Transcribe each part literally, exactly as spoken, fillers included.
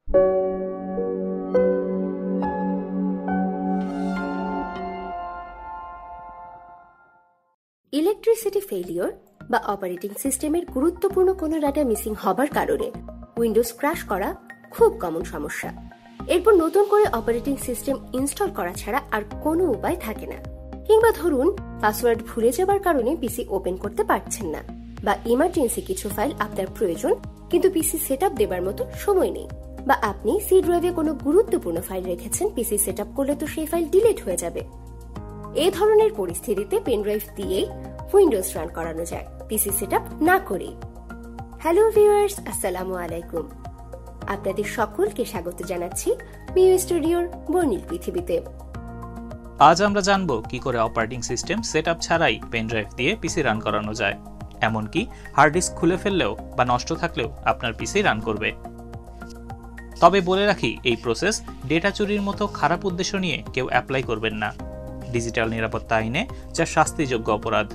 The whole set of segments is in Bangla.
ইলেকট্রিসিটি ফেলিওর বা অপারেটিং সিস্টেমের গুরুত্বপূর্ণ কোনো ডাটা মিসিং হবার কারণে উইন্ডোজ ক্র্যাশ করা খুব কমন সমস্যা। এরপর নতুন করে অপারেটিং সিস্টেম ইনস্টল করা ছাড়া আর কোনো উপায় থাকে না। কিংবা ধরুন পাসওয়ার্ড ভুলে যাবার কারণে পিসি ওপেন করতে পারছেন না, বা ইমার্জেন্সি কিছু ফাইল আপনার প্রয়োজন কিন্তু পিসি সেটআপ দেবার মতো সময় নেই, বা আপনি সি ড্রাইভে কোনো গুরুত্বপূর্ণ ফাইল রেখেছেন, পিসি সেটআপ করলে তো সেই ফাইল ডিলিট হয়ে যাবে। এই ধরনের পরিস্থিতিতে পেনড্রাইভ দিয়েই উইন্ডোজ রান করানো যায়, পিসি সেটআপ না করেই। হ্যালো ভিউয়ার্স, আসসালামু আলাইকুম। আপনাদের সকলকে স্বাগত জানাচ্ছি মিউ স্টুডিওর বর্ণিল পৃথিবীতে। আজ আমরা জানবো কি করে অপারেটিং সিস্টেম সেটআপ ছাড়াই পেনড্রাইভ দিয়ে পিসি রান করানো যায়, এমনকি হার্ড ডিস্ক খুলে ফেললেও বা নষ্ট থাকলেও আপনার পিসি রান করবে। তবে বলে রাখি, এই প্রসেস ডেটা চুরির মতো খারাপ উদ্দেশ্য নিয়ে কেউ অ্যাপ্লাই করবেন না। ডিজিটাল নিরাপত্তা আইনে যা শাস্তিযোগ্য অপরাধ।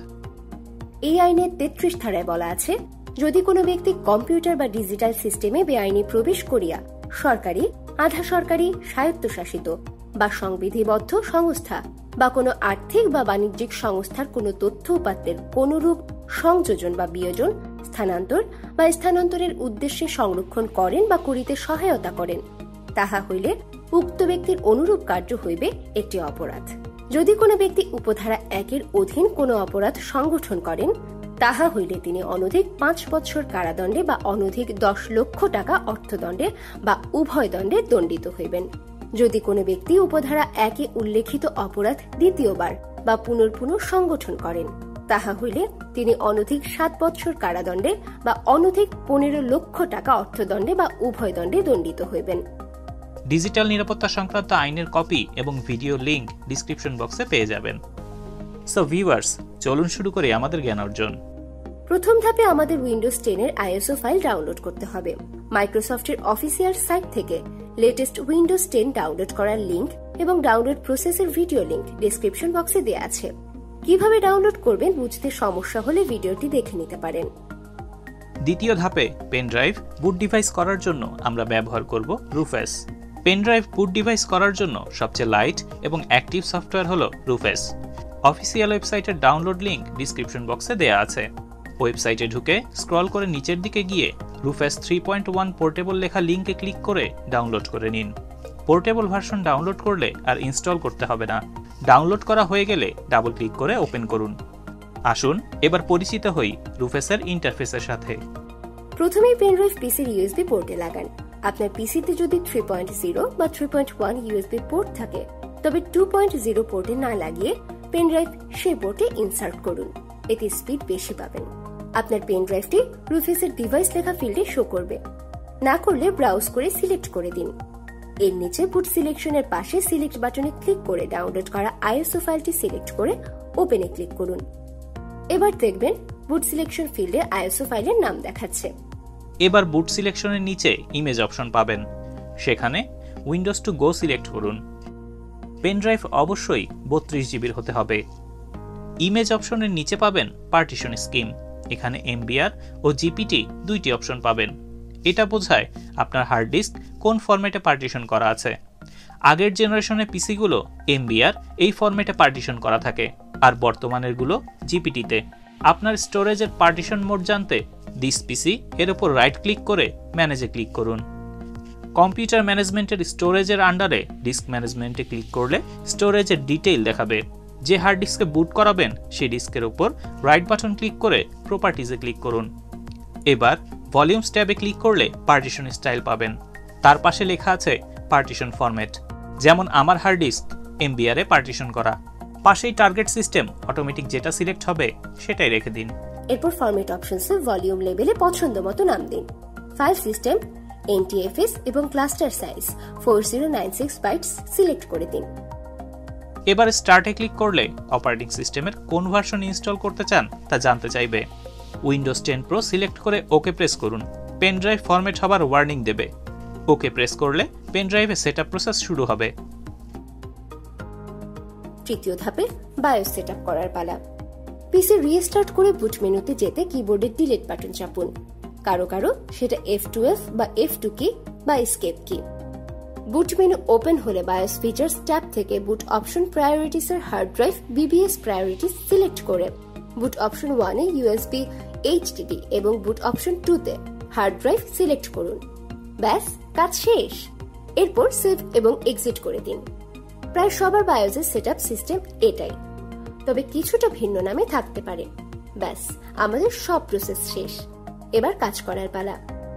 এই আইনের তেত্রিশ ধারায় বলা আছে, যদি কোনো ব্যক্তি কম্পিউটার বা ডিজিটাল সিস্টেমে বেআইনি প্রবেশ করিয়া সরকারি, আধা সরকারি, স্বায়ত্তশাসিত বা সংবিধিবদ্ধ সংস্থা বা কোনো আর্থিক বা বাণিজ্যিক সংস্থার কোনো তথ্য উপাত্তের কোনরূপ সংযোজন বা বিয়োজন, স্থানান্তর বা স্থানান্তরের উদ্দেশ্যে সংরক্ষণ করেন বা করিতে সহায়তা করেন, তাহা হইলে উক্ত ব্যক্তির অনুরূপ কার্য হইবে একটি অপরাধ। যদি কোনো ব্যক্তি উপধারা একের অধীন কোনো অপরাধ সংগঠন করেন, তাহা হইলে তিনি অনধিক পাঁচ বছর কারাদণ্ডে বা অনধিক দশ লক্ষ টাকা অর্থদণ্ডে বা উভয় দণ্ডে দণ্ডিত হইবেন। যদি কোনো ব্যক্তি উপধারা একে উল্লেখিত অপরাধ দ্বিতীয়বার বা পুনর্পুনঃ সংগঠন করেন, তাহা হইলে তিনি অনধিক সাত বছর কারাদণ্ডে বা অনধিক পনেরো লক্ষ টাকা অর্থদণ্ডে বা উভয় দণ্ডে দণ্ডিত হইবেন। ডিজিটাল নিরাপত্তা সংক্রান্ত আইনের কপি এবং ভিডিও লিংক ডিসক্রিপশন বক্সে পেয়ে যাবেন। সো ভিউয়ার্স, চলুন শুরু করি আমাদের জ্ঞান অর্জন। প্রথম ধাপে আমাদের উইন্ডোজ টেন এর আইএসও ফাইল ডাউনলোড করতে হবে। মাইক্রোসফটের অফিসিয়াল সাইট থেকে লেটেস্ট উইন্ডোজ টেন ডাউনলোড করার লিংক এবং ডাউনলোড প্রসেসের ভিডিও লিংক ডেসক্রিপশন বক্সে দেওয়া আছে। কিভাবে ডাউনলোড করবেন বুঝতে সমস্যা হলে ভিডিওটি দেখে নিতে পারেন। দ্বিতীয় ধাপে পেন ড্রাইভ বুট ডিভাইস করার জন্য আমরা ব্যবহার করব Rufus. Pen drive boot device করার জন্য সবচেয়ে লাইট এবং অ্যাক্টিভ সফটওয়্যার হলো রুফেস। অফিসিয়াল ওয়েবসাইটের ডাউনলোড লিংক ডিসক্রিপশন বক্সে দেওয়া আছে। ওয়েবসাইটে ঢুকে স্ক্রল করে নিচের দিকে গিয়ে Rufus three point one portable লেখা লিংকে ক্লিক করে ডাউনলোড করে নিন। পোর্টেবল ভার্সন ডাউনলোড করলে আর ইনস্টল করতে হবে না। ডাউনলোড করা হয়ে গেলে ডাবল ক্লিক করে ওপেন করুন। আসুন এবার পরিচিত হই রুফেসের ইন্টারফেসের সাথে। প্রথমেই পেনড্রাইভ পিসির ইউএসবি পোর্টে লাগান। আপনার পিসিতে যদি থ্রি পয়েন্ট জিরো বা three point one USB port থাকে, তবে টু পয়েন্ট জিরো পোর্টে না লাগিয়ে পেনড্রাইভ সেই পোর্টে ইনসার্ট করুন, এতে স্পিড বেশি পাবেন। আপনার পেনড্রাইভটি রুফেসের ডিভাইস লেখা ফিল্ডে শো করবে। না করলে ব্রাউজ করে সিলেক্ট করে দিন। এর নিচে বুট সিলেকশনের পাশে সিলেক্ট বাটনে ক্লিক করে ডাউনলোড করা আইএসও ফাইলটি সিলেক্ট করে ওপেনে ক্লিক করুন। এবার দেখবেন বুট সিলেকশন ফিল্ডে আইএসও ফাইলের নাম দেখাচ্ছে। এবার বুট সিলেকশনের নিচে ইমেজ অপশন পাবেন, সেখানে উইন্ডোজ টু গো সিলেক্ট করুন। পেন ড্রাইভ অবশ্যই বত্রিশ জিবির হতে হবে। ইমেজ অপশনের নিচে পাবেন পার্টিশন স্কিম। এখানে এমবিআর ও জিপিটি দুইটি অপশন পাবেন। এটা বোঝায় আপনার হার্ড ডিস্ক কোন ফরম্যাটে পার্টিশন করা আছে। আগের জেনারেশনের পিসিগুলো এমবিআর এই ফরম্যাটে পার্টিশন করা থাকে, আর বর্তমানের গুলো জিপিটিতে। আপনার স্টোরেজের পার্টিশন মোড জানতে দিস পিসি এর উপর রাইট ক্লিক করে ম্যানেজে ক্লিক করুন। কম্পিউটার ম্যানেজমেন্টের স্টোরেজের আন্ডারে ডিস্ক ম্যানেজমেন্টে ক্লিক করলে স্টোরেজের ডিটেইল দেখাবে। যে হার্ড ডিস্কে বুট করাবেন সেই ডিস্কের উপর রাইট বাটন ক্লিক করে প্রপার্টিজে ক্লিক করুন। এবার ভলিউমস ট্যাবে ক্লিক করলে পার্টিশন স্টাইল পাবেন। তার পাশে লেখা আছে পার্টিশন ফরম্যাট, যেমন আমার হার্ড ডিস্ক এমবিআর এ পার্টিশন করা। পাশেই টার্গেট সিস্টেম অটোমেটিক যেটা সিলেক্ট হবে সেটাই রেখে দিন। এরপর ফরম্যাট অপশনসে ভলিউম লেভেলে পছন্দ মতো নাম দিন। ফাইল সিস্টেম, এনটিএফএস এবং cluster size four zero nine six bytes select করে দিন। এবার স্টার্টে ক্লিক করলে অপারেটিং সিস্টেমের কোন ভার্সন ইনস্টল করতে চান তা জানতে চাইবে। উইন্ডোজ টেন প্রো সিলেক্ট করে ওকে প্রেস করুন। পেন ড্রাইভ ফরম্যাট হবার ওয়ার্নিং দেবে। ওকে প্রেস করলে পেন ড্রাইভে সেটআপ প্রসেস শুরু হবে। তৃতীয় ধাপে বায়োস সেটআপ করার পালা। পিসি রিস্টার্ট করে বুট মেনুতে যেতে কিবোর্ডে ডিলিট বাটন চাপুন। কারো কারো সেটা এফ টুয়েলভ বা এফ টু কি বা বা escape key. Boot menu open হলে বায়োস ফিচার্স ট্যাব থেকে বুট অপশন প্রায়োরিটিস এর hard drive BBS priorities select করে বুট অপশন ওয়ানে ইউএসবি এইচডিডি এবং বুট অপশন টু তে হার্ড ড্রাইভ সিলেক্ট করুন। ব্যাস, কাজ শেষ। এরপর সেভ এবং এক্সিট করে দিন। প্রায় সবার বায়োসের সেটআপ সিস্টেম এটাই, তবে কিছুটা ভিন্ন নামে থাকতে পারে। ব্যাস, আমাদের সব প্রসেস শেষ। এবার কাজ করার পালা।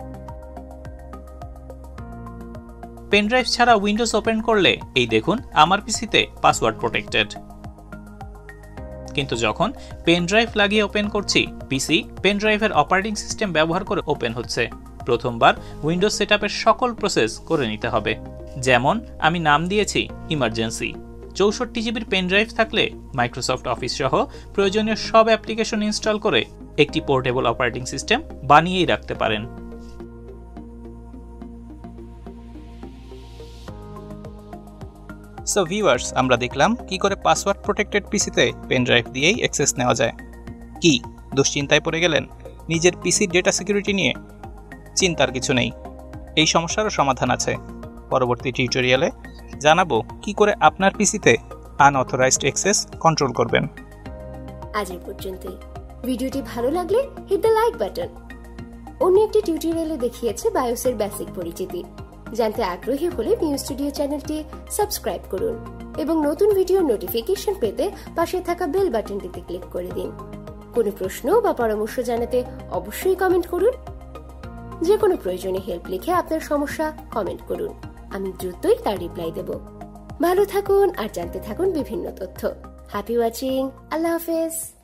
পেনড্রাইভ ছাড়া উইন্ডোজ ওপেন করলে এই দেখুন আমার পিসিতে পাসওয়ার্ড প্রোটেক্টেড, কিন্তু যখন পেনড্রাইভ লাগিয়ে ওপেন করছি পিসি পেনড্রাইভের অপারেটিং সিস্টেম ব্যবহার করে ওপেন হচ্ছে। প্রথমবার উইন্ডোজ সেটআপের সকল প্রসেস করে নিতে হবে। যেমন আমি নাম দিয়েছি ইমার্জেন্সি। চৌষট্টি জিবির পেনড্রাইভ থাকলে মাইক্রোসফট অফিস সহ প্রয়োজনীয় সব অ্যাপ্লিকেশন ইনস্টল করে একটি পোর্টেবল অপারেটিং সিস্টেম বানিয়েই রাখতে পারেন। সো ভিউয়ার্স, আমরা দেখলাম কি করে পাসওয়ার্ড প্রোটেক্টেড পিসিতে পেনড্রাইভ দিয়েই অ্যাক্সেস নেওয়া যায়। কি দুশ্চিন্তায় পড়ে গেলেন নিজের পিসির ডেটা সিকিউরিটি নিয়ে? চিন্তার কিছু নেই, এই সমস্যারও সমাধান আছে। পরবর্তী টিউটোরিয়ালে জানাবো কি করে আপনার পিসিতে আনঅথরাইজড অ্যাক্সেস কন্ট্রোল করবেন। আজ এই পর্যন্তই। ভিডিওটি ভালো লাগলে হিট দ্য লাইক বাটন। অন্য একটি টিউটোরিয়ালে দেখিয়েছে বায়োসের বেসিক পরিচিতি। জানতে আগ্রহী হলে নিউ স্টুডিও চ্যানেলটি সাবস্ক্রাইব করুন এবং নতুন ভিডিও নোটিফিকেশন পেতে পাশে থাকা বেল বাটনটিতে ক্লিক করে দিন। কোনো প্রশ্ন বা পরামর্শ জানাতে অবশ্যই কমেন্ট করুন। যে কোনো প্রয়োজনে হেল্প লিখে আপনার সমস্যা কমেন্ট করুন, আমি দ্রুতই তার রিপ্লাই দেব। ভালো থাকুন আর জানতে থাকুন বিভিন্ন তথ্য। Happy watching. আল্লাহ হাফেজ।